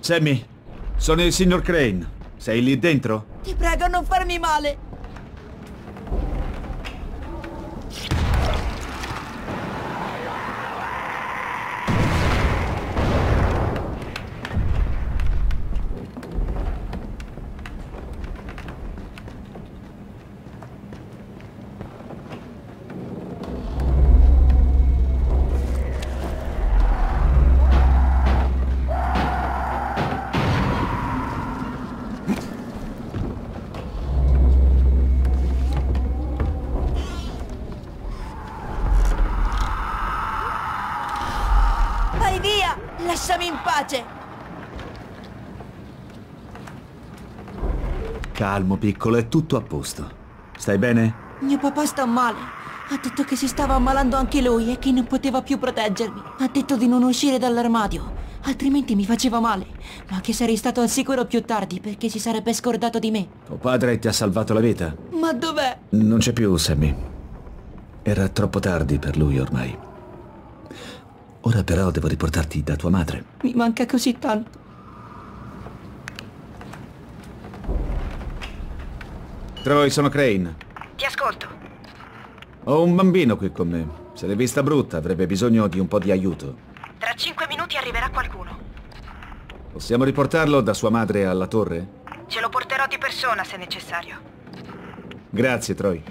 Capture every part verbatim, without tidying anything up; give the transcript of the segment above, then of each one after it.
Sammy, sono il signor Crane. Sei lì dentro? Ti prego, non farmi male. Vai via! Lasciami in pace! Calmo, piccolo, è tutto a posto. Stai bene? Mio papà sta male. Ha detto che si stava ammalando anche lui e che non poteva più proteggermi. Ha detto di non uscire dall'armadio, altrimenti mi faceva male. Ma che sarei stato al sicuro più tardi perché si sarebbe scordato di me. Tuo padre ti ha salvato la vita? Ma dov'è? Non c'è più, Sammy. Era troppo tardi per lui ormai. Ora però devo riportarti da tua madre. Mi manca così tanto. Troy, sono Crane. Ti ascolto. Ho un bambino qui con me. Se l'è vista brutta, avrebbe bisogno di un po' di aiuto. Tra cinque minuti arriverà qualcuno. Possiamo riportarlo da sua madre alla torre? Ce lo porterò di persona se necessario. Grazie, Troy.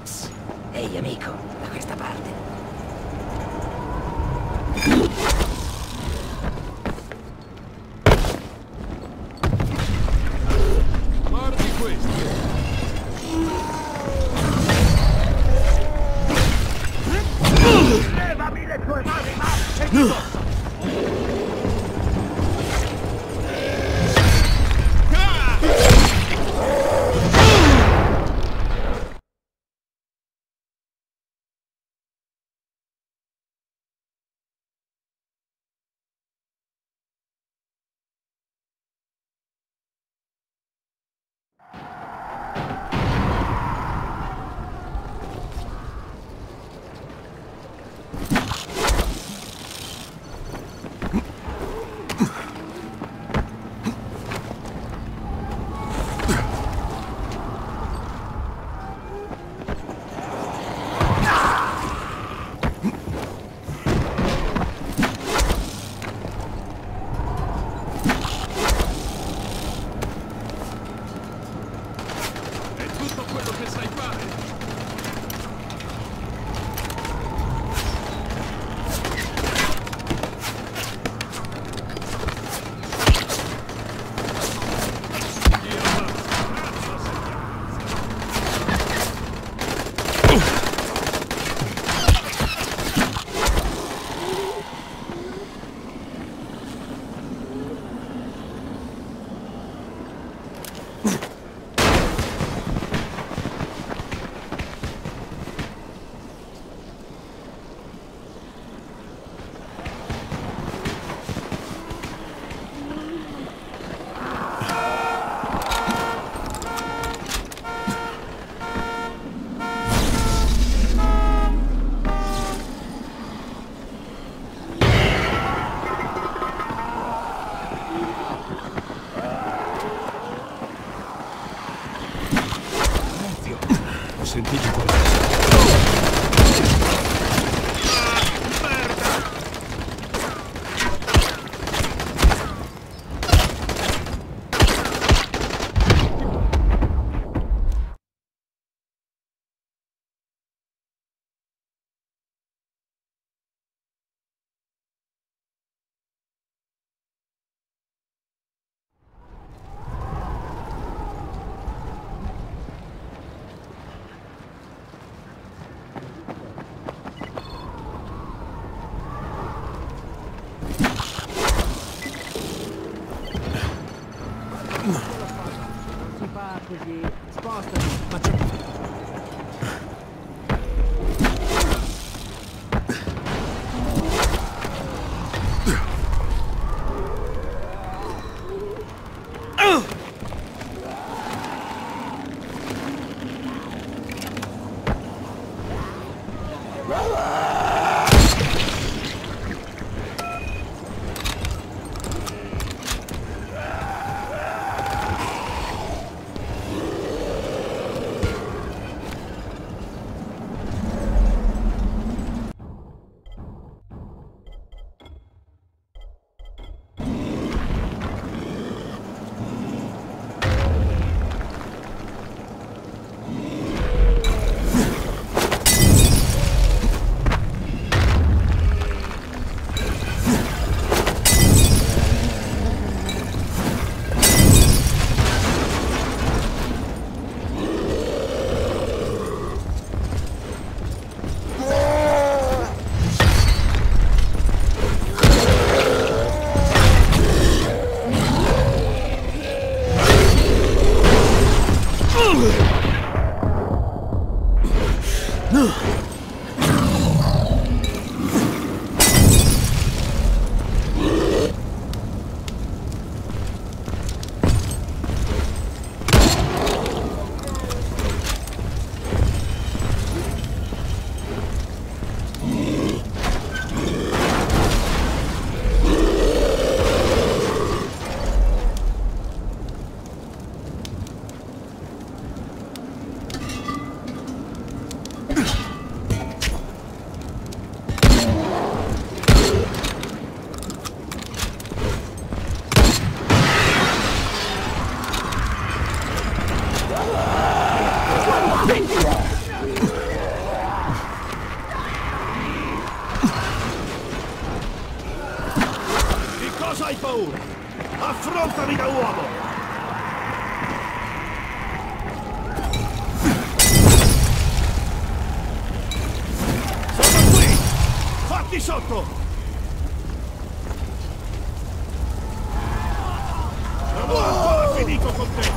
Ehi amico, da questa parte. Guardi questo! Levami le tue mani, ma... Sentite qualcosa. Si fa così, spostati. Faccio... paura! Affrontami da uomo! Sono qui! Fatti sotto! Non ho ancora finito con te!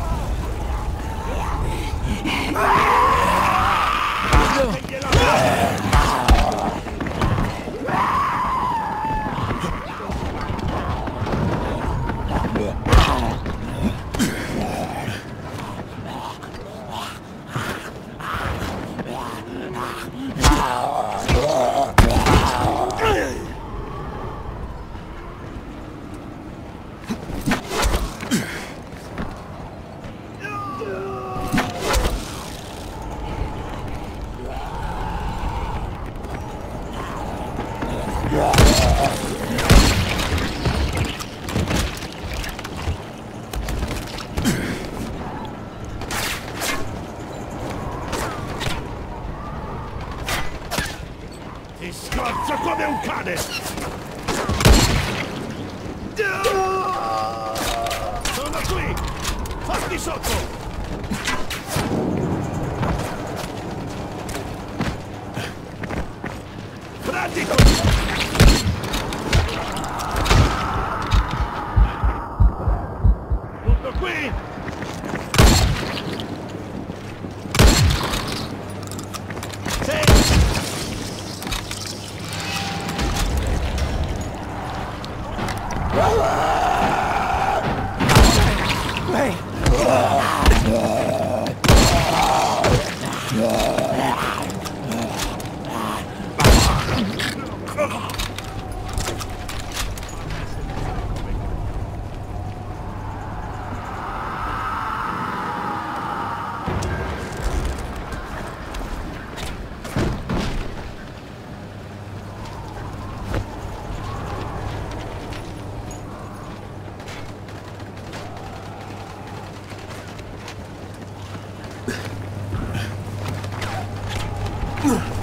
Ti scozzo come un cane! Sono qui! Fatti sotto! Pratico! Tutto qui! Ugh.